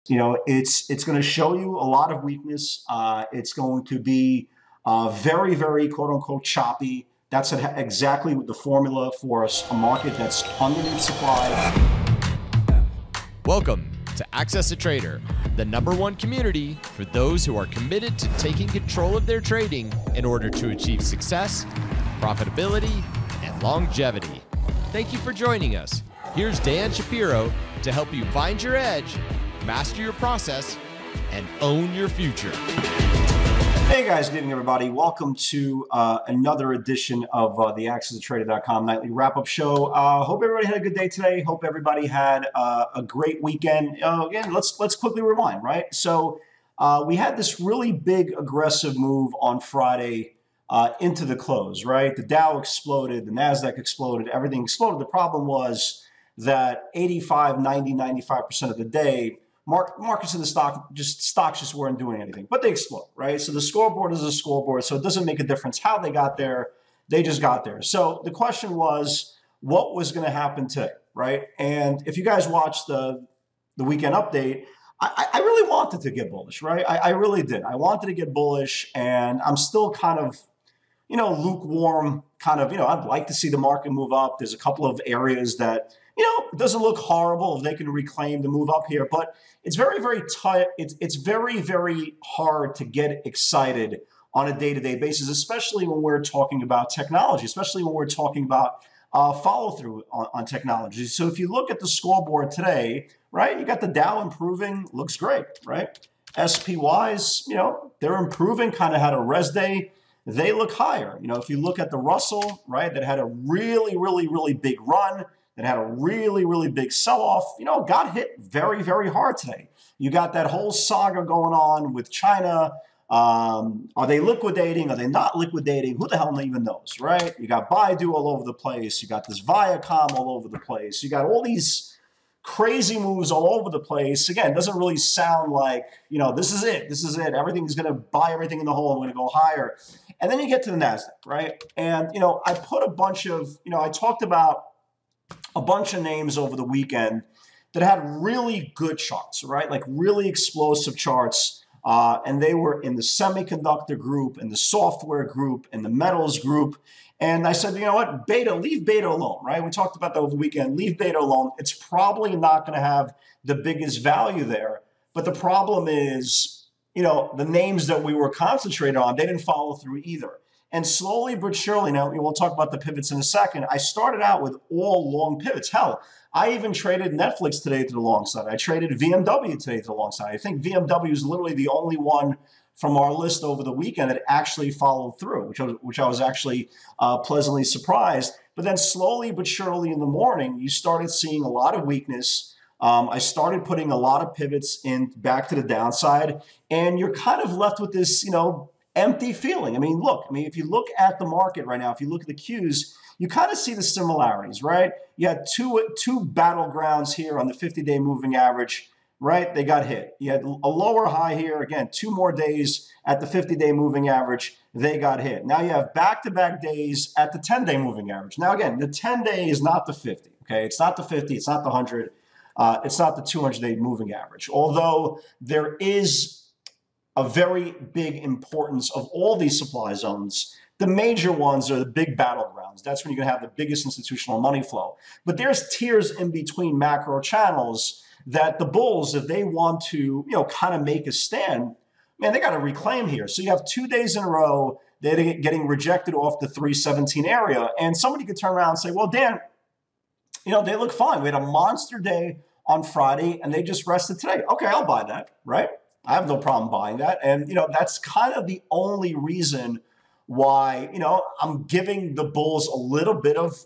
It's going to show you a lot of weakness. It's going to be very, very quote unquote choppy. That's exactly the formula for a market that's underneath supply. Welcome to Access a Trader, the #1 community for those who are committed to taking control of their trading in order to achieve success, profitability, and longevity. Thank you for joining us. Here's Dan Shapiro to help you find your edge, master your process, and own your future. Hey guys, good evening everybody. Welcome to another edition of the AccessATrader.com nightly wrap-up show. Hope everybody had a good day today. Hope everybody had a great weekend. Again, let's quickly rewind, right? So we had this really big aggressive move on Friday into the close, right? The Dow exploded, the NASDAQ exploded, everything exploded. The problem was that 85, 90, 95% of the day, markets in the stocks just weren't doing anything, but they explode, right? So the scoreboard is a scoreboard, so it doesn't make a difference how they got there. They just got there. So the question was, what was going to happen today, right? And if you guys watched the weekend update, I really wanted to get bullish, right? I really did. I wanted to get bullish, and I'm still kind of, lukewarm, I'd like to see the market move up. There's a couple of areas that, it doesn't look horrible if they can reclaim the move up here, but it's very, very tight. It's very, very hard to get excited on a day-to-day basis, especially when we're talking about technology, especially when we're talking about follow-through on technology. So if you look at the scoreboard today, right, you got the Dow improving, looks great, right? SPYs, they're improving, kind of had a rest day. They look higher. If you look at the Russell, right, that had a really, really, really big run, that had a really, really big sell-off, got hit very, very hard today. You got that whole saga going on with China. Are they liquidating? Are they not liquidating? Who the hell even knows, right? You got Baidu all over the place. You got this Viacom all over the place. You got all these crazy moves all over the place. Again, it doesn't really sound like, this is it. This is it. Everything's going to buy everything in the hole. I'm going to go higher. And then you get to the NASDAQ, right? And, I put a bunch of, I talked about a bunch of names over the weekend that had really good charts, right? Like really explosive charts. And they were in the semiconductor group, in the software group, in the metals group. And I said, you know what, leave beta alone, right? We talked about that over the weekend. Leave beta alone. It's probably not going to have the biggest value there. But the problem is, the names that we were concentrated on, they didn't follow through either. And slowly but surely, now we'll talk about the pivots in a second. I started out with all long pivots. Hell, I even traded Netflix today to the long side. I traded VMW today to the long side. I think VMW is literally the only one from our list over the weekend that actually followed through, which I was actually pleasantly surprised. But then slowly but surely in the morning, you started seeing a lot of weakness. I started putting a lot of pivots in back to the downside, and you're kind of left with this, empty feeling. If you look at the market right now, if you look at the Qs, you kind of see the similarities, right? You had two battlegrounds here on the 50-day moving average, right? They got hit. You had a lower high here. Again, 2 more days at the 50-day moving average, they got hit. Now you have back-to-back days at the 10-day moving average. Now again, the 10-day is not the 50, okay? It's not the 50, it's not the 100, it's not the 200-day moving average. Although there is a very big importance of all these supply zones. The major ones are the big battlegrounds. That's when you're going to have the biggest institutional money flow. But there's tiers in between macro channels that the bulls, if they want to, kind of make a stand, man, they got to reclaim here. So you have 2 days in a row, they're getting rejected off the 317 area. And somebody could turn around and say, well, Dan, they look fine. We had a monster day on Friday and they just rested today. Okay, I'll buy that, right? I have no problem buying that. And, that's kind of the only reason why, I'm giving the bulls a little bit of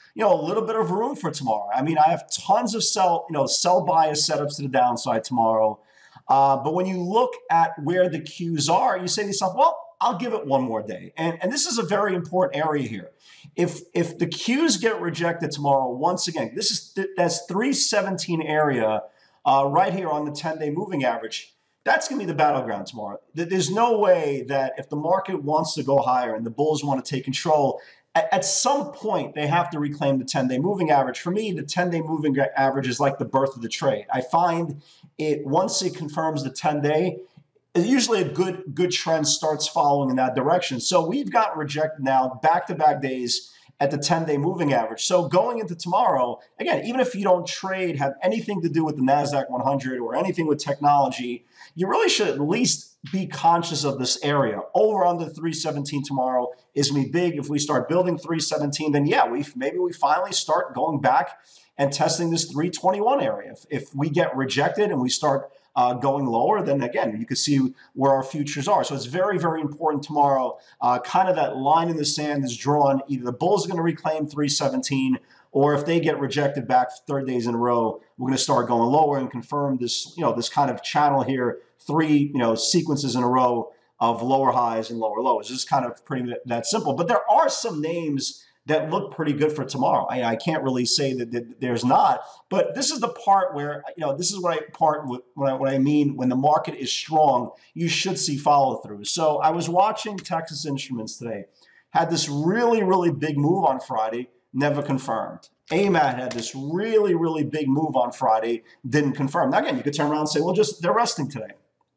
room for tomorrow. I have tons of sell bias setups to the downside tomorrow. But when you look at where the Qs are, you say to yourself, well, I'll give it one more day. And this is a very important area here. If the Qs get rejected tomorrow, once again, that's 317 area right here on the 10-day moving average. That's going to be the battleground tomorrow. There's no way that if the market wants to go higher and the bulls want to take control, at some point, they have to reclaim the 10-day moving average. For me, the 10-day moving average is like the birth of the trade. I find it, once it confirms the 10-day, usually a good trend starts following in that direction. So we've gotten rejected now back-to-back days at the 10-day moving average. So going into tomorrow, again, even if you don't trade, have anything to do with the NASDAQ 100 or anything with technology, you really should at least be conscious of this area. Over under 317 tomorrow is going to be big. If we start building 317, then yeah, maybe we finally start going back and testing this 321 area. If we get rejected and we start going lower, then again, you can see where our futures are. So it's very, very important tomorrow. Kind of that line in the sand is drawn. Either the bulls are going to reclaim 317, or if they get rejected back 30 days in a row, we're going to start going lower and confirm this, this kind of channel here, three, sequences in a row of lower highs and lower lows. It's kind of pretty that simple. But there are some names that look pretty good for tomorrow. I can't really say that there's not, but this is the part where, this is what I mean when the market is strong, you should see follow through. So I was watching Texas Instruments today, had this really, really big move on Friday, never confirmed. AMAT had this really, really big move on Friday, didn't confirm. Now again, you could turn around and say, well, they're resting today.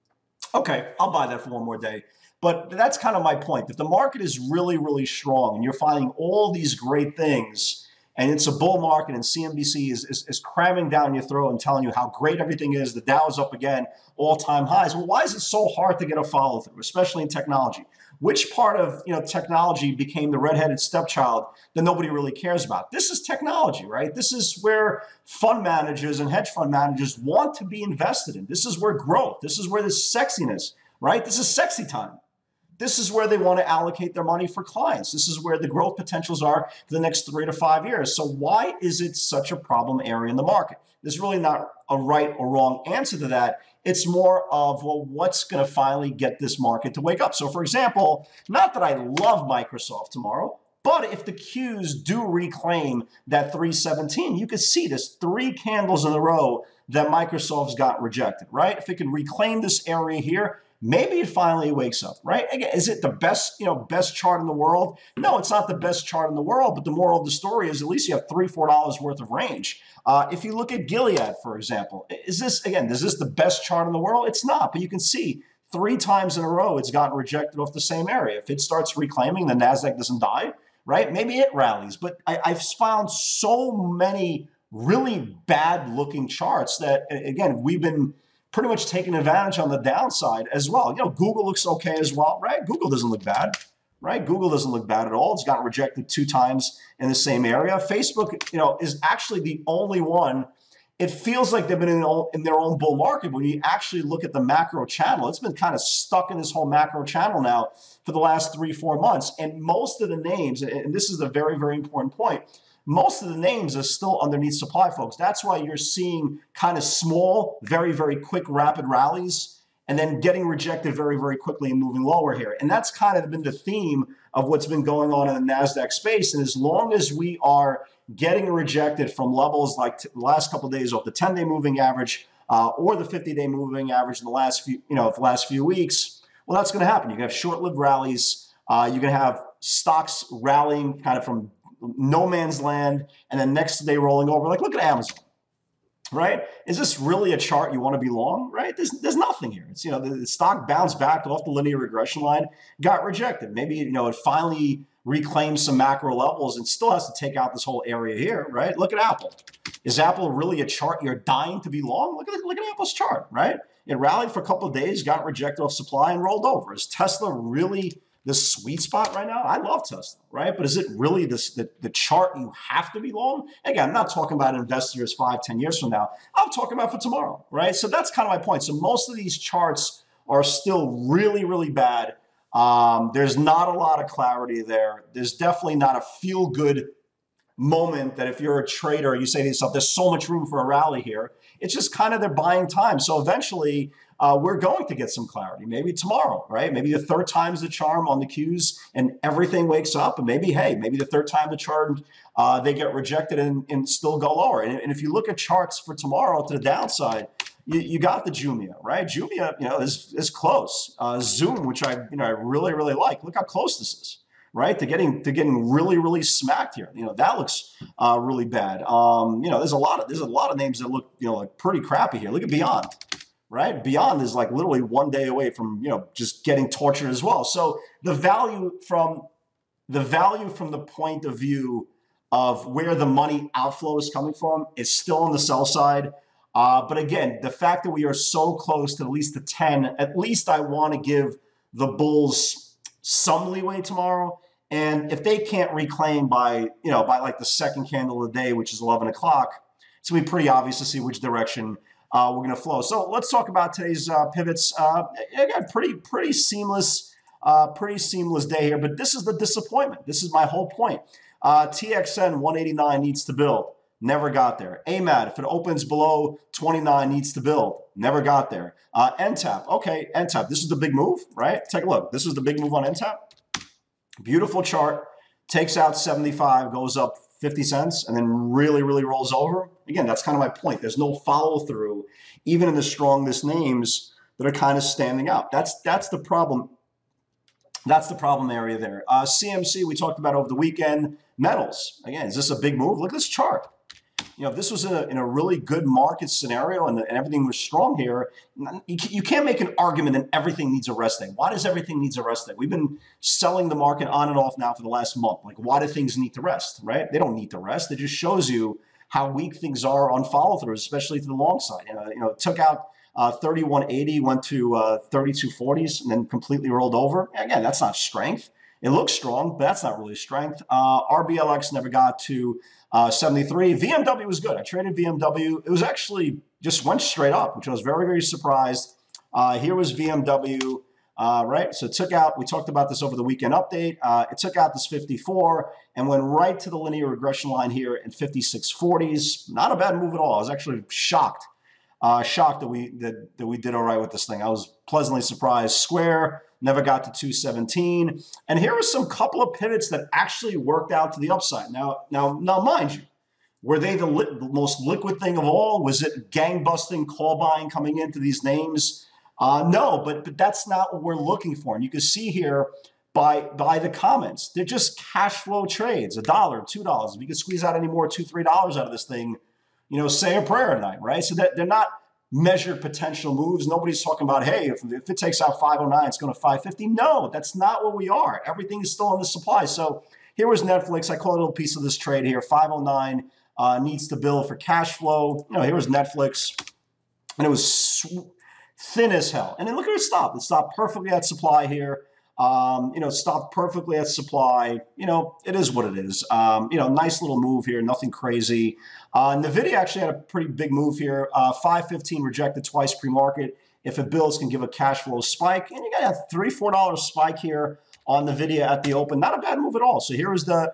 Okay, I'll buy that for one more day. But that's kind of my point. If the market is really, really strong and you're finding all these great things and it's a bull market and CNBC is cramming down your throat and telling you how great everything is, the Dow's up again, all-time highs, well, why is it so hard to get a follow-through, especially in technology? Which part of technology became the redheaded stepchild that nobody really cares about? This is technology, right? This is where fund managers and hedge fund managers want to be invested in. This is where growth, this is where there's sexiness, right? This is sexy time. This is where they want to allocate their money for clients. This is where the growth potentials are for the next 3 to 5 years. So why is it such a problem area in the market? There's really not a right or wrong answer to that. It's more of, well, what's going to finally get this market to wake up? So for example, not that I love Microsoft tomorrow, but if the Qs do reclaim that 317, you could see this 3 candles in a row that Microsoft's got rejected, right? If it can reclaim this area here, maybe it finally wakes up, right? Again, is it the best, best chart in the world? No, it's not the best chart in the world, but the moral of the story is at least you have $3, $4 worth of range. If you look at Gilead, for example, is this the best chart in the world? It's not, but you can see 3 times in a row it's gotten rejected off the same area. If it starts reclaiming, the NASDAQ doesn't die, right? Maybe it rallies, but I've found so many really bad looking charts that, again, we've been pretty much taking advantage on the downside as well. Google looks okay as well, right? Google doesn't look bad, right? Google doesn't look bad at all. It's gotten rejected 2 times in the same area. Facebook, is actually the only one. It feels like they've been in their own bull market. When you actually look at the macro channel, it's been kind of stuck in this whole macro channel now for the last 3-4 months. And most of the names, and this is a very, very important point, most of the names are still underneath supply, folks. That's why you're seeing kind of small, very, very quick, rapid rallies and then getting rejected very, very quickly and moving lower here. And that's kind of been the theme of what's been going on in the NASDAQ space. And as long as we are getting rejected from levels like the last couple of days off the 10-day moving average or the 50-day moving average in the last few weeks, well, that's going to happen. You're going to have short-lived rallies. You're going to have stocks rallying kind of from no man's land, and then next day rolling over. Like, look at Amazon, right? Is this really a chart you want to be long, right? There's nothing here. It's, the stock bounced back off the linear regression line, got rejected. Maybe, it finally reclaims some macro levels and still has to take out this whole area here, right? Look at Apple. Is Apple really a chart you're dying to be long? Look at Apple's chart, right? It rallied for a couple of days, got rejected off supply and rolled over. Is Tesla really the sweet spot right now? I love Tesla, right? But is it really the chart you have to be long? Again, I'm not talking about investors 5-10 years from now. I'm talking about for tomorrow, right? So that's kind of my point. So most of these charts are still really, really bad. There's not a lot of clarity there. There's definitely not a feel-good moment that if you're a trader, you say to yourself, there's so much room for a rally here. It's just kind of they're buying time. So eventually, we're going to get some clarity, maybe tomorrow, right? Maybe the 3rd time's the charm on the Qs and everything wakes up. And maybe the 3rd time the charm, they get rejected and still go lower. And if you look at charts for tomorrow to the downside, you got the Jumia, right? Jumia, is close. Zoom, which I really, really like. Look how close this is, right? They're getting really, really smacked here. You know, that looks really bad. You know, there's a lot of names that look, you know, like pretty crappy here. Look at Beyond, right? Beyond is like literally 1 day away from, you know, just getting tortured as well. So the value from the point of view of where the money outflow is coming from is still on the sell side. But again, the fact that we are so close to at least the 10, at least I want to give the bulls some leeway tomorrow. And if they can't reclaim by like the second candle of the day, which is 11 o'clock, it's going to be pretty obvious to see which direction we're going to flow. So let's talk about today's pivots. Again, pretty seamless day here, but this is the disappointment. This is my whole point. TXN 189 needs to build. Never got there. AMAT, if it opens below 29, needs to build. Never got there. NTAP, okay, NTAP, this is the big move, right? Take a look. This is the big move on NTAP. Beautiful chart. Takes out 75, goes up 50 cents, and then really, really rolls over. Again, that's kind of my point. There's no follow-through, even in the strongest names that are kind of standing out. That's the problem. That's the problem area there. CMC, we talked about over the weekend. Metals, again, is this a big move? Look at this chart. You know, if this was in a really good market scenario and everything was strong here, you can't make an argument that everything needs a rest day. Why does everything needs a rest day? We've been selling the market on and off now for the last month. Like, why do things need to rest, right? They don't need to rest. It just shows you how weak things are on follow-throughs, especially to the long side. You know, it took out 3180, went to 3240s, and then completely rolled over. Again, that's not strength. It looks strong, but that's not really strength. RBLX never got to 73. VMW was good. I traded VMW. It was actually just went straight up, which I was very, very surprised. Here was VMW, right? So it took out, we talked about this over the weekend update. It took out this 54 and went right to the linear regression line here in 5640s. Not a bad move at all. I was actually shocked. Shocked that we did all right with this thing. I was pleasantly surprised. Square never got to 217. And here are some couple of pivots that actually worked out to the upside. Now, mind you, were they the most liquid thing of all? Was it gang-busting call buying coming into these names? No, but that's not what we're looking for. And you can see here by the comments, they're just cash flow trades, $1, $2. If you could squeeze out any more, $2, $3 out of this thing, you know, say a prayer at night, right? So that they're not measured potential moves. Nobody's talking about, hey, if it takes out 509, it's going to 550. No, that's not what we are. Everything is still in the supply. So here was Netflix. I call it a little piece of this trade here. 509 needs to build for cash flow. You know, here was Netflix, and it was thin as hell. And then look at it stop. It stopped perfectly at supply here. You know, stopped perfectly at supply. You know, it is what it is. You know, nice little move here, nothing crazy. NVIDIA actually had a pretty big move here. 515 rejected twice pre-market. If it builds, can give a cash flow spike. And you got a $3, $4 spike here on NVIDIA at the open. Not a bad move at all. So here is the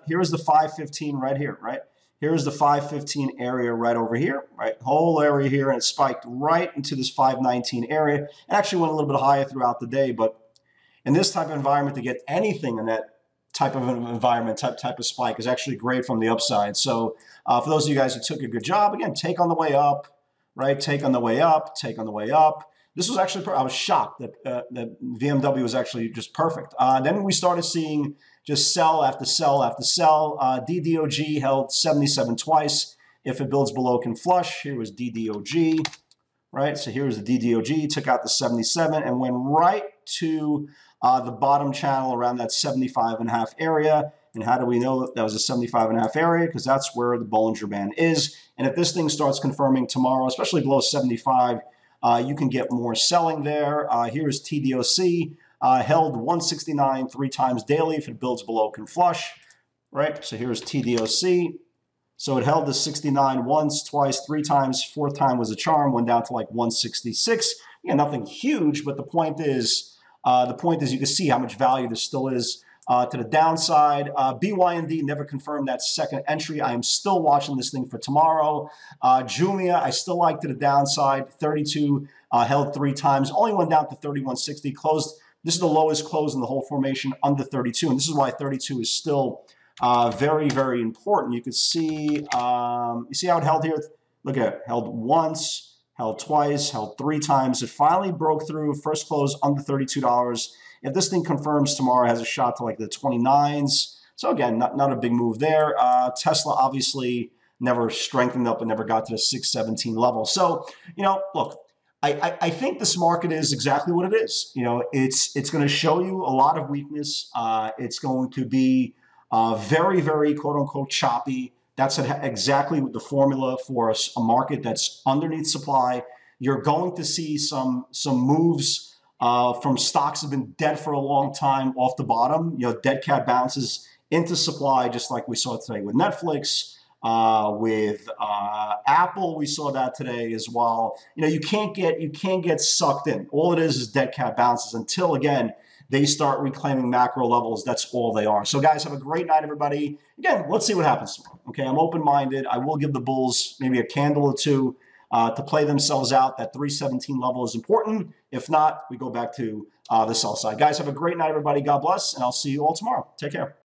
515 right here, right? Here is the 515 area right over here, right? Whole area here, and it spiked right into this 519 area. It actually went a little bit higher throughout the day, but in this type of environment, to get anything in that type of an environment, type of spike is actually great from the upside. So for those of you guys who took a good job, again, take on the way up, right? Take on the way up, take on the way up. This was actually, I was shocked that that VMW was actually just perfect. Then we started seeing just sell after sell after sell. DDOG held 77 twice. If it builds below, can flush. Here was DDOG, right? So here's the DDOG, took out the 77 and went right to the bottom channel around that 75.5 area. And how do we know that was a 75.5 area? Because that's where the Bollinger Band is. And if this thing starts confirming tomorrow, especially below 75, you can get more selling there. Here's TDOC, held 169 3 times daily. If it builds below, can flush, right? So here's TDOC. So it held the 69 once, twice, 3 times. 4th time was a charm, went down to like 166. Yeah, nothing huge, but the point is you can see how much value there still is to the downside. BYND never confirmed that second entry. I am still watching this thing for tomorrow. Jumia, I still like to the downside. 32 held 3 times, only went down to 3160. Closed. This is the lowest close in the whole formation, under 32, and this is why 32 is still very, very important. You can see, you see how it held here? Look at it, held once, held twice, held 3 times. It finally broke through. First close under $32. If this thing confirms tomorrow, it has a shot to like the 29s. So again, not a big move there. Tesla obviously never strengthened up and never got to the 617 level. So, look, I think this market is exactly what it is. It's going to show you a lot of weakness. It's going to be very, very quote unquote choppy. That's exactly the formula for a market that's underneath supply. You're going to see some moves from stocks that have been dead for a long time off the bottom. Dead cat bounces into supply, just like we saw today with Netflix. With Apple, we saw that today as well. You can't get sucked in. All it is dead cat bounces until, again, they start reclaiming macro levels. That's all they are. So, guys, have a great night, everybody. Again, let's see what happens tomorrow. Okay, I'm open-minded. I will give the bulls maybe a candle or two to play themselves out. That 317 level is important. If not, we go back to the sell side. Guys, have a great night, everybody. God bless, and I'll see you all tomorrow. Take care.